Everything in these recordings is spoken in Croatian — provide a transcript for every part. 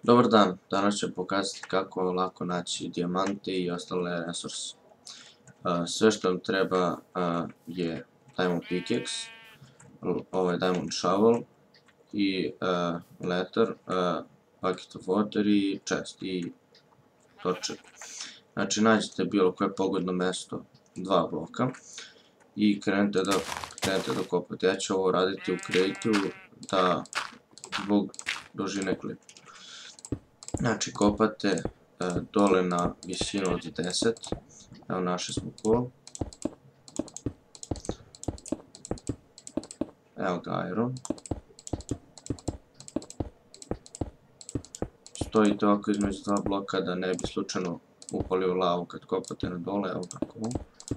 Dobar dan, danas ću pokazati kako lako naći dijamante i ostale resurse. Sve što vam treba je Diamond Pickaxe, ovaj Diamond Shovel i Letter, Bucket of Water i Chest i točak. Znači nađete bilo koje pogodno mesto, 2 bloka i krenete da kopate. Ja ću ovo raditi u Create-u zbog dužine klipa. Znači kopate dole na visinu od 10, evo našli smo kol, evo ga iron, stojite ovako između 2 bloka da ne bi slučajno upali u lavu kad kopate na dole, evo ga kol.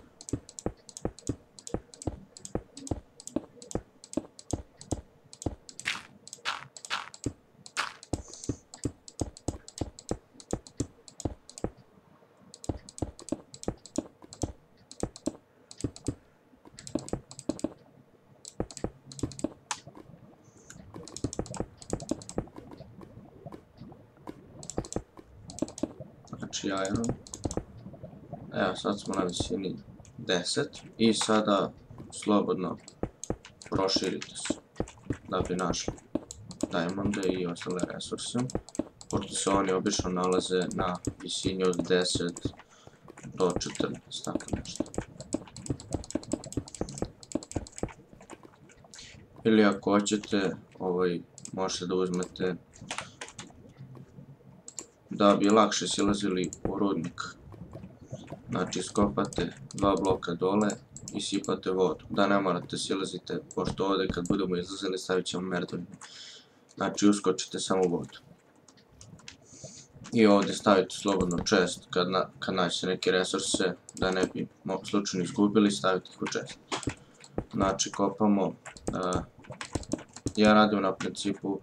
Znači iron, evo sad smo na visini 10 i sada slobodno proširite se da bi našli diamonde i ostale resurse, pošto se oni obično nalaze na visini od 10 do 14, tako nešto. Ili ako hoćete, možete da uzmete da bi lakše silazili u rudnik. Znači iskopate 2 bloka dole i sipate vodu, da ne morate silazite, pošto ovdje kad budemo izlazili stavit ćemo merdevinu. Znači uskočite samo u vodu. I ovdje stavite slobodno chest, kad nađete neke resurse, da ne bi slučajno izgubili, stavite ih u chest. Znači kopamo, ja radim na principu,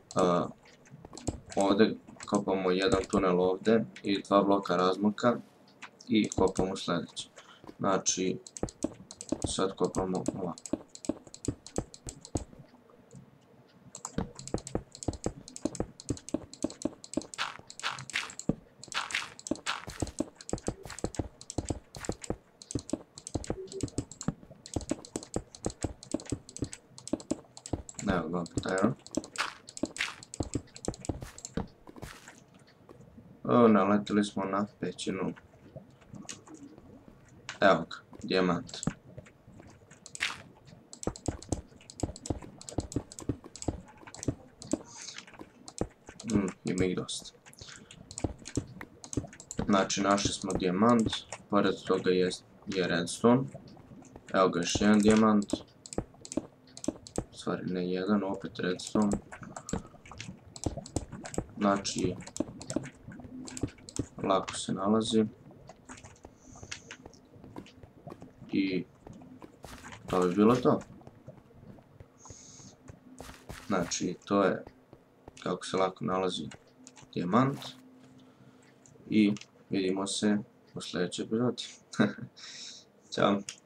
ovdje kopamo jedan tunel ovdje i 2 bloka razmaka i kopamo sljedeće. Znači, sad kopamo ovako. Evo ga opet iron. Naletili smo na pećinu. Evo ga, dijamant. Ima ih dosta. Znači našli smo dijamant, pored toga je redstone. Evo ga još jedan dijamant. U stvari ne jedan, opet redstone. Znači lako se nalazi. I to bi bilo to. Znači to je kako se lako nalazi dijamant. I vidimo se u sljedećoj epizodi. Ćao.